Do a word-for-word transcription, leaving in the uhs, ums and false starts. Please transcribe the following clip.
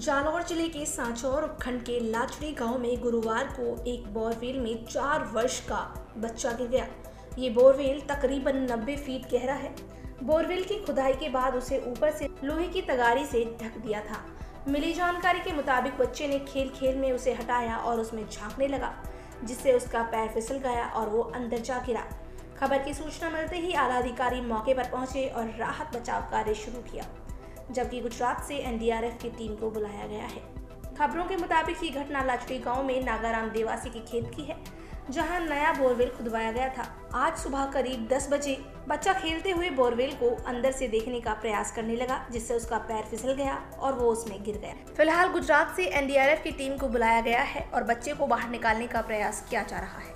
जालौर जिले के सांचौर उपखंड के लाचड़ी गांव में गुरुवार को एक बोरवेल में चार वर्ष का बच्चा गिर गया। ये बोरवेल तकरीबन नब्बे फीट गहरा है। बोरवेल की खुदाई के बाद उसे ऊपर से लोहे की तगारी से ढक दिया था। मिली जानकारी के मुताबिक बच्चे ने खेल खेल में उसे हटाया और उसमें झांकने लगा, जिससे उसका पैर फिसल गया और वो अंदर जा गिरा। खबर की सूचना मिलते ही आला अधिकारी मौके पर पहुंचे और राहत बचाव कार्य शुरू किया, जबकि गुजरात से एन डी आर एफ की टीम को बुलाया गया है। खबरों के मुताबिक ये घटना लाचड़ी गांव में नागाराम देवासी के खेत की है, जहां नया बोरवेल खुदवाया गया था। आज सुबह करीब दस बजे बच्चा खेलते हुए बोरवेल को अंदर से देखने का प्रयास करने लगा, जिससे उसका पैर फिसल गया और वो उसमें गिर गया। फिलहाल गुजरात से एन डी आर एफ की टीम को बुलाया गया है और बच्चे को बाहर निकालने का प्रयास किया जा रहा है।